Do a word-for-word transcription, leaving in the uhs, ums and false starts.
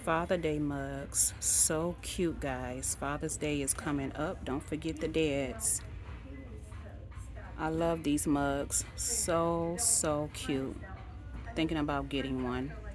Father Day mugs. So cute, guys. Father's Day is coming up. Don't forget the dads. I love these mugs. So, so cute. Thinking about getting one.